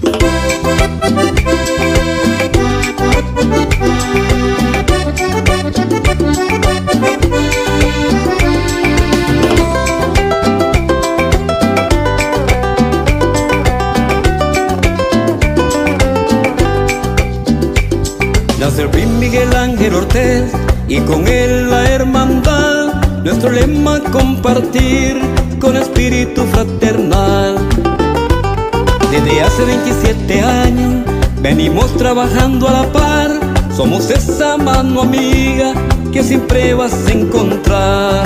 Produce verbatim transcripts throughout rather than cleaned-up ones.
Nació Miguel Ángel Ortiz y con él la hermandad. Nuestro lema: compartir con espíritu fraternal. Desde hace veintisiete años venimos trabajando a la par. Somos esa mano amiga que siempre vas a encontrar.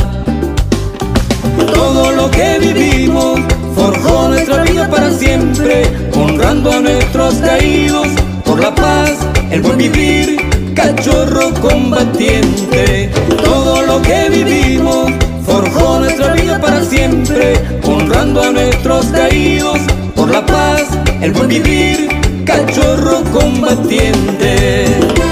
Todo lo que vivimos forjó nuestra vida para siempre, honrando a nuestros caídos por la paz, el buen vivir, cachorro combatiente. Todo lo que vivimos forjó nuestra vida para siempre, honrando a nuestros caídos por la paz, el buen vivir, cachorro combatiente.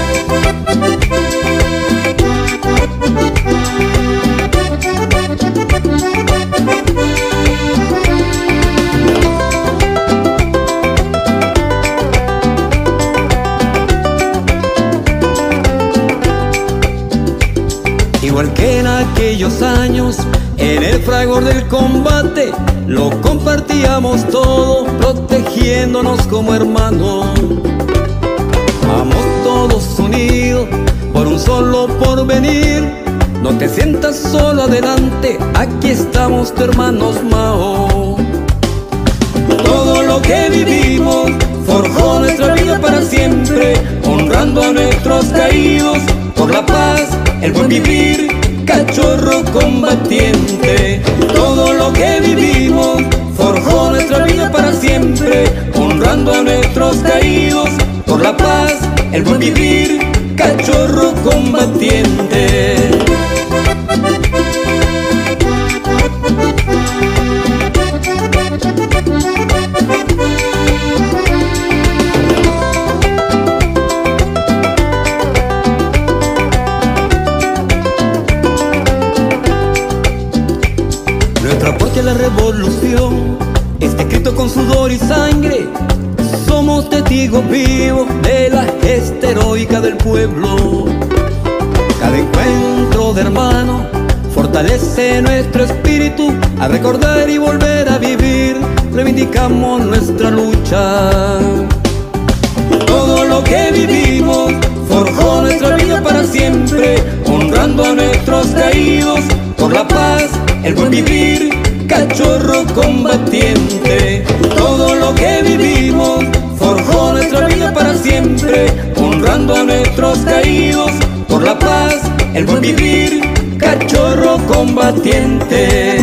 Igual que en aquellos años, en el fragor del combate, lo compartíamos todo, protegiéndonos como hermanos. Vamos todos unidos por un solo porvenir. No te sientas solo, adelante, aquí estamos tu hermanos Mao. Todo lo que vivimos forjó nuestra vida para siempre, honrando a nuestros caídos por la paz, el buen vivir, cachorro combatiente. Todo lo que vivimos forjó nuestra vida para siempre, honrando a nuestros caídos por la paz, el buen vivir, cachorro combatiente. Nuestro aporte a la revolución está escrito con sudor y sangre. Somos testigos vivos de la gesta heroica del pueblo. Cada encuentro de hermanos fortalece nuestro espíritu. A recordar y volver a vivir, reivindicamos nuestra lucha. Todo lo que vivimos forjó nuestra vida para siempre, honrando a nuestros caídos por la paz, el buen vivir, cachorro combatiente. Todo lo que vivimos forjó nuestra vida para siempre, honrando a nuestros caídos por la paz, el buen vivir, cachorro combatiente.